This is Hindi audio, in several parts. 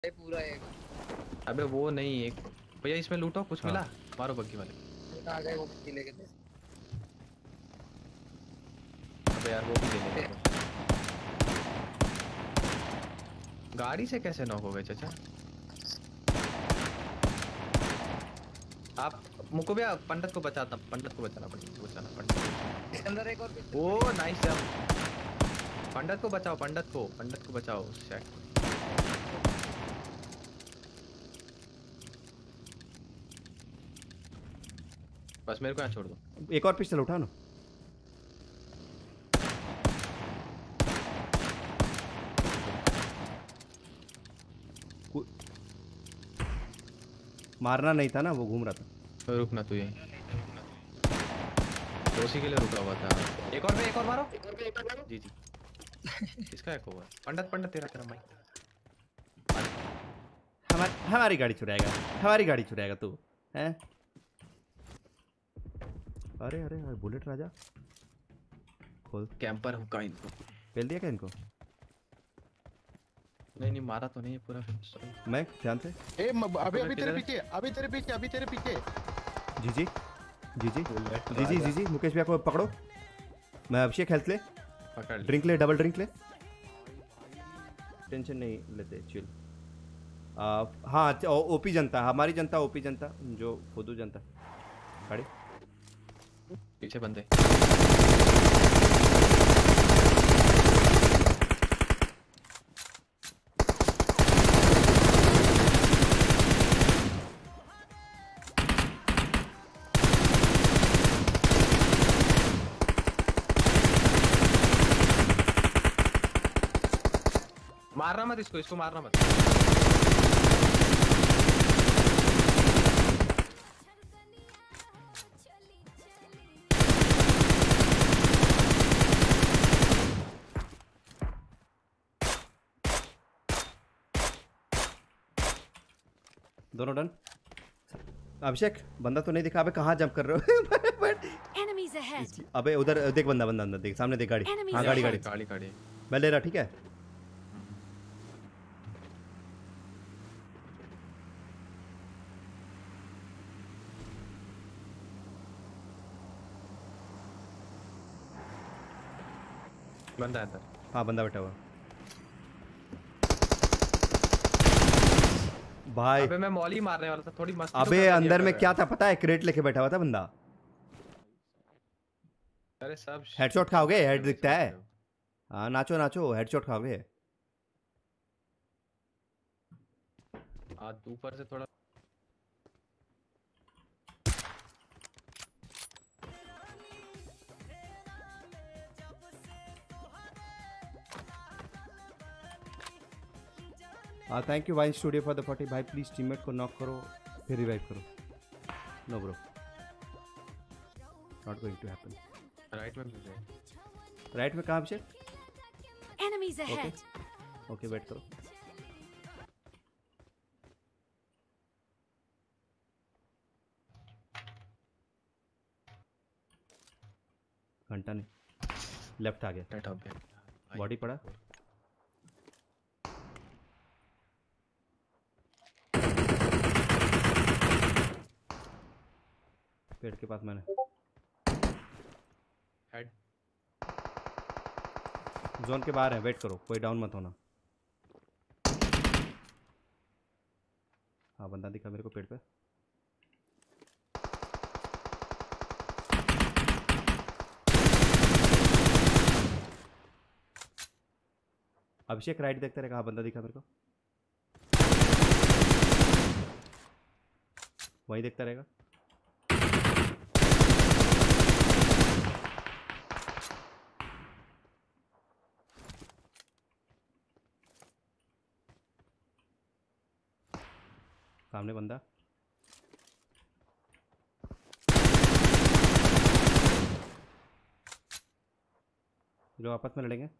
पूरा एक। अबे वो नहीं, एक भैया इसमें लूटो, कुछ हाँ मिला? मारो बग्गी वाले। आ गए वो बच्ची लेके थे। अबे यार वो भी ले लेगा तो। गाड़ी से कैसे नॉक हो गए चाचा? आप मुको भैया पंडित को बचाता, पंडित को बचाना, पंडित को बचाना, पंडित। इसके अंदर एक और ओ नाइस जंप। पंडित को बचाओ, पंडित को, पंडित को बचाओ। शैट। बस मेरे को यहाँ छोड़ दो। एक और पिस्टल उठा ना। मारना नहीं था ना, वो घूम रहा था। तो रुकना तू यहीं, उसी के लिए रुका हुआ था। एक और पे, एक और मारो। जी जी। किसका एक हुआ? पंडित, पंडित तेरा, तेरा माइक। हमारी गाड़ी चुराएगा, हमारी गाड़ी चुराएगा तू हैं? अरे अरे अरे बुलेट राजा खोल। कैंपर हुक्का इनको। पेल दिया क्या इनको? नहीं नहीं मारा तो नहीं है पूरा। मैं ध्यान से। अभी अभी तेरे पीछे, अभी तेरे पीछे, अभी तेरे पीछे। जी जी जी जी जी जी जी जी। मुकेश भैया को पकड़ो। मैं अभिषेक हेल्थ ले, ड्रिंक ले, डबल ड्रिंक ले। टेंशन नहीं लेते, चिल। हाँ ओपी जनता, हमारी जनता, ओपी जनता, जो फुदू जनता। गाड़ी पीछे बंदे। मारना मत इसको, इसको मारना मत। दोनों डन। अभिषेक बंदा तो नहीं दिखा। अबे कहाँ जंप कर रहे हो? Enemies ahead. अबे उधर देख, बंदा बंदा अंदर देख, सामने देख गाड़ी। हाँ गाड़ी गाड़ी गाड़ी गाड़ी। मैं ले रहा, ठीक है। बंदा है अंदर। हाँ बंदा बैठा हुआ भाई। अबे मैं मॉली मारने वाला था, थोड़ी मस्ती। अबे अंदर में क्या था पता है? क्रेट लेके बैठा हुआ था बंदा। अरे सब हेडशॉट खाओगे? हेड दिखता है। हाँ नाचो नाचो, हेडशॉट खाओगे। आज ऊपर से थोड़ा। Thank you wine studio for the 40। भाई प्लीज टीममेट को नॉक करो फिर रिवाइव करो। No bro, not going to happen. Right में मिल जाए। राइट में कहाँ Abhishek? Enemies ahead. Okay wait करो। घंटा नहीं, लेफ्ट आ गया। राइट हो गया। बॉडी पड़ा। पेड़ के पास मैंने हेड। जोन के बाहर है, वेट करो, कोई डाउन मत होना। हाँ बंदा दिखा मेरे को पेड़ पे। अभिषेक राइट देखते रहेगा। हाँ बंदा दिखा मेरे को, वही देखता रहेगा। सामने बंदा। जो आपस में लड़ेंगे।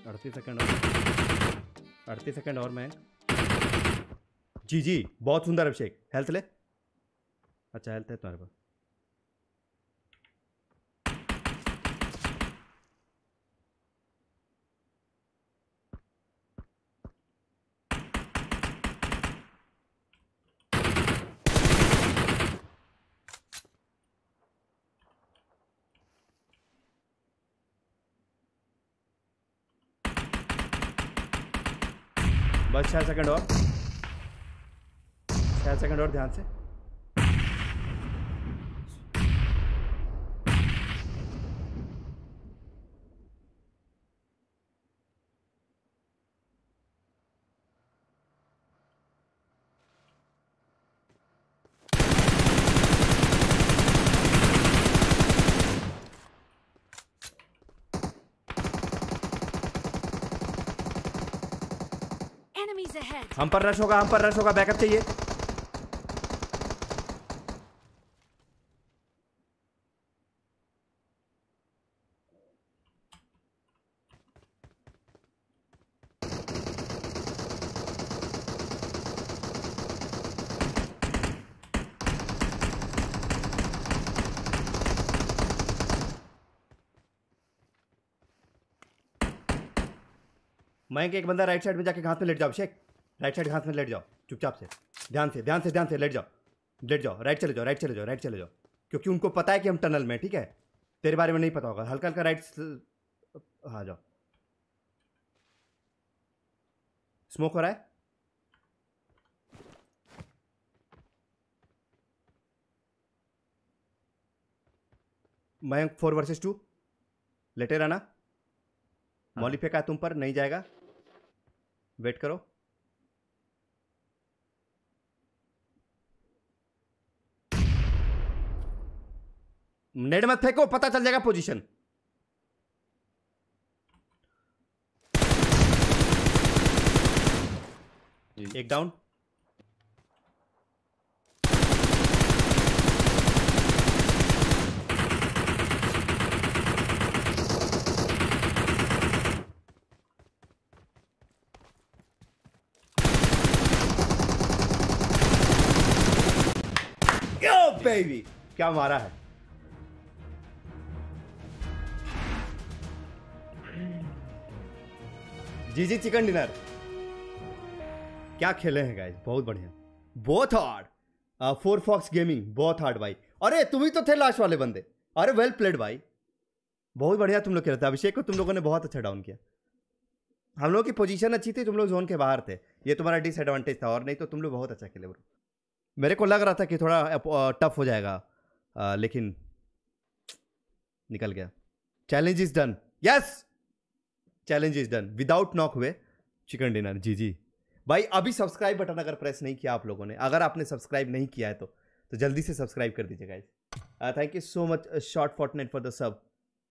38 सेकंड और 38 सेकंड और मैं जी बहुत सुंदर अभिषेक हेल्थ ले अच्छा हेल्थ है तुम्हारे पास बस 6 सेकंड और 6 सेकंड और ध्यान से Enemies ahead. हम पर रश होगा बैकअप चाहिए मयंक एक बंदा राइट साइड में जाके घास में लेट जाओ अभिषेक राइट साइड घास में लेट जाओ चुपचाप से ध्यान से लेट जाओ राइट चले जाओ क्योंकि उनको पता है कि हम टनल में ठीक है तेरे बारे में नहीं पता होगा हल्का राइट हाँ जाओ स्मोक हो रहा है मयंक 4 वर्सेस 2 लेटे रहना मौली फेंका तुम पर नहीं जाएगा वेट करो नेड मत फेंको पता चल जाएगा पोजीशन एक डाउन बेबी क्या मारा है जी चिकन डिनर क्या खेले हैं गाइस बहुत बढ़िया बहुत हार्ड 4 फॉक्स गेमिंग बहुत हार्ड भाई अरे तुम ही तो थे लास्ट वाले बंदे अरे वेल प्लेड भाई बहुत बढ़िया तुम लोग खेले थे अभिषेक को तुम लोगों ने बहुत अच्छा डाउन किया हम लोगों की पोजीशन अच्छी थी तुम लोग जोन के बाहर थे ये तुम्हारा डिसएडवांटेज था और नहीं तो तुम लोग बहुत अच्छा खेले ब्रो मेरे को लग रहा था कि थोड़ा टफ हो जाएगा लेकिन निकल गया challenge is done yes challenge is done without knock हुए चिकन डिनर जी भाई अभी सब्सक्राइब बटन अगर प्रेस नहीं किया आप लोगों ने अगर आपने सब्सक्राइब नहीं किया है तो जल्दी से सब्सक्राइब कर दीजिएगा thank you so much short fortnight for the सब